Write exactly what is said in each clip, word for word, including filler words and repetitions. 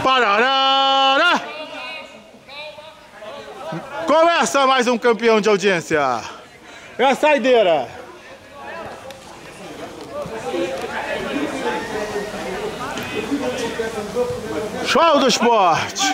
Parará! Começa mais um campeão de audiência. É a saideira. Show do esporte.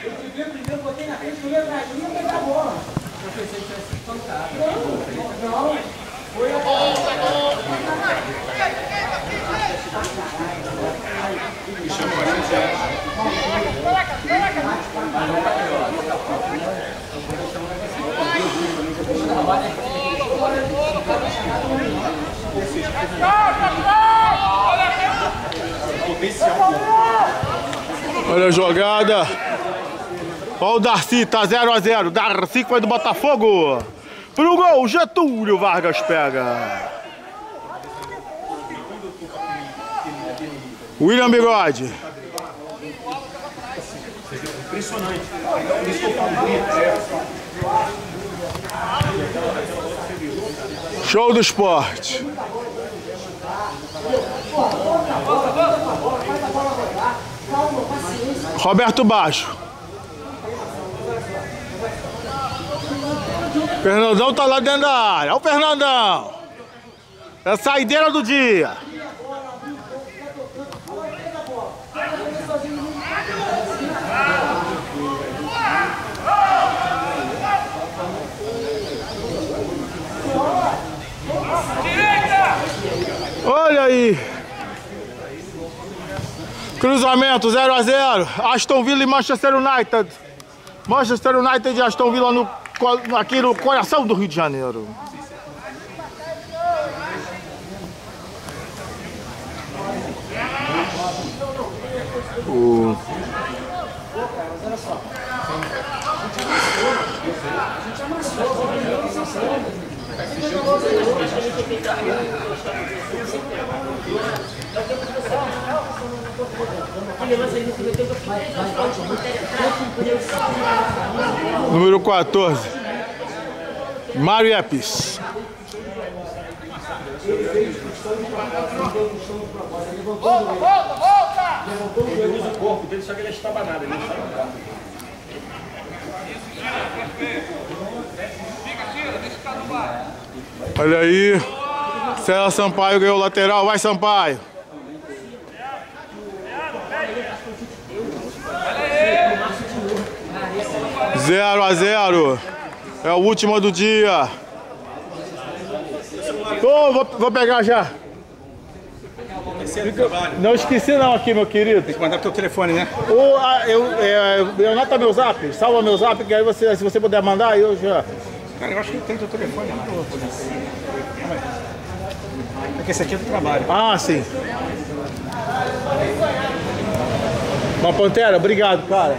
Olha a jogada. Olha o Darcy, tá zero a zero. Darcy que foi do Botafogo. Pro gol, Getúlio Vargas pega. William Bigode. Impressionante. Show do esporte. Roberto Baixo. Fernandão tá lá dentro da área. Olha o Fernandão. É a saideira do dia. Olha aí. Cruzamento zero a zero. Aston Villa e Manchester United. Manchester United e Aston Villa no, aqui no coração do Rio de Janeiro. O... Número quatorze, Mário Epis. Volta, volta, volta! Ele usa o corpo dele, só que ele é estabanado, ele não sabe nada. Olha aí, César Sampaio ganhou o lateral, vai Sampaio. zero a zero, é o último do dia. Oh, vou, vou pegar já. Não esqueci não aqui, meu querido. Tem que mandar pro teu telefone, né? Ou eu, eu, eu anota meu zap, salva meu zap, que aí você, se você puder mandar, eu já... Cara, eu acho que tem teu telefone lá. É que esse aqui é do trabalho. Ah, sim. Uma Pantera, obrigado, cara.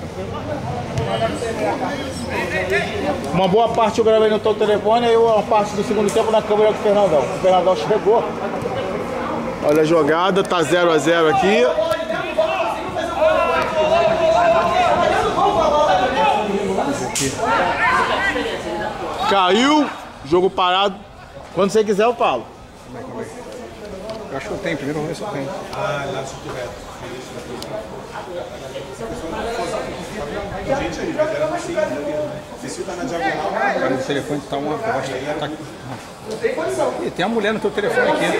Uma boa parte eu gravei no teu telefone e uma parte do segundo tempo na câmera do Fernandão. O Fernandão chegou. Olha a jogada, tá zero a zero aqui. Caiu, jogo parado. Quando você quiser eu falo. Eu acho que eu tenho, primeiro vou ver se eu tenho. Ah, lá se tiver. Gente aí, mas era assim, se tá na diagonal. Cara, o telefone tá uma bosta. Tá... Não tem condição. Ih, tem uma mulher no teu telefone aqui.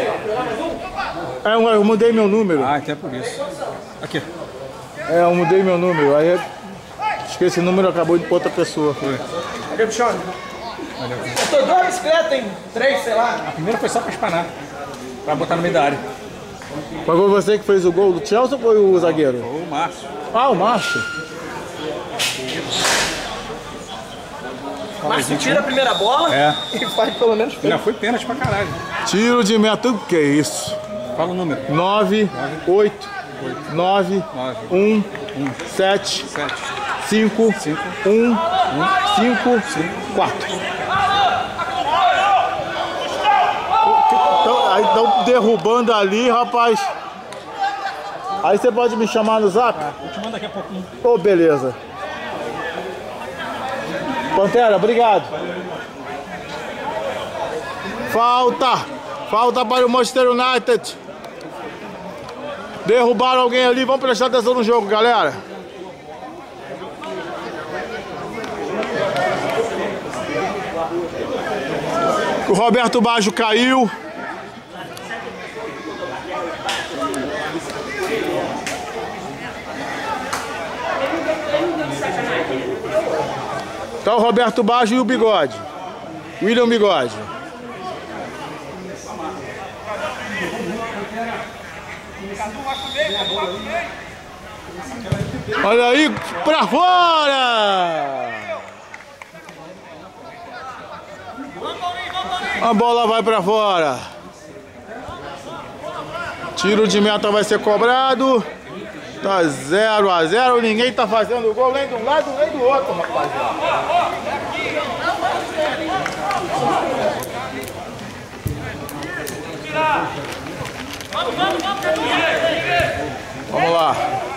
É, eu mudei meu número. Ah, então é por isso. Aqui. É, eu mudei meu número. Aí esqueci o número, acabou de pôr outra pessoa. Foi. Cadê o bichão? Eu tô duas bicicletas em três, sei lá. A primeira foi só pra espanar. Pra botar no meio da área. Mas foi você que fez o gol do Chelsea ou foi o zagueiro? Foi o Márcio. Ah, o Márcio. Márcio tira a primeira bola É. e faz pelo menos pênalti. Já foi pênalti pra caralho. Tiro de meta, o que é isso? Fala o número. nove, oito, nove, um, sete, cinco, um, cinco, quatro. Aí estão derrubando ali, rapaz. Aí você pode me chamar no zap? Eu te mando daqui a pouquinho. Ô, oh, beleza. Pantera, obrigado. Falta. Falta para o Manchester United. Derrubaram alguém ali, vamos prestar atenção no jogo, galera. O Roberto Baggio caiu. Tá o Roberto Baggio e o Bigode. William Bigode. Olha aí, pra fora! A bola vai pra fora. Tiro de meta vai ser cobrado. Tá zero a zero, ninguém tá fazendo gol nem de um lado nem do outro, rapaziada. Vamos lá.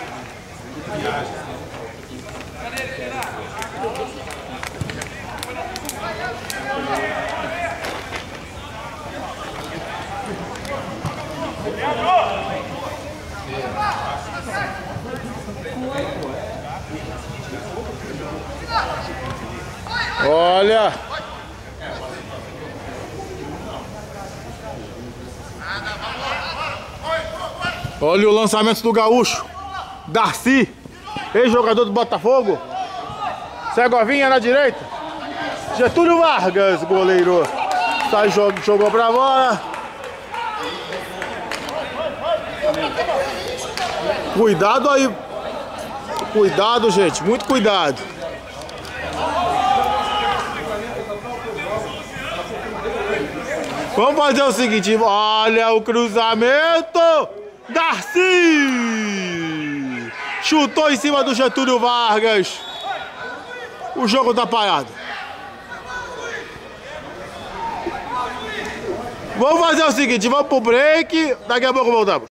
Olha. Olha o lançamento do gaúcho. Darcy, ex-jogador do Botafogo. Segovinha na direita. Getúlio Vargas, goleiro. Sai, jogou, jogou pra bola. Cuidado aí. Cuidado, gente. Muito cuidado. Vamos fazer o seguinte. Olha o cruzamento. Darcy. Chutou em cima do Getúlio Vargas. O jogo tá parado. Vamos fazer o seguinte. Vamos pro break. Daqui a pouco voltamos.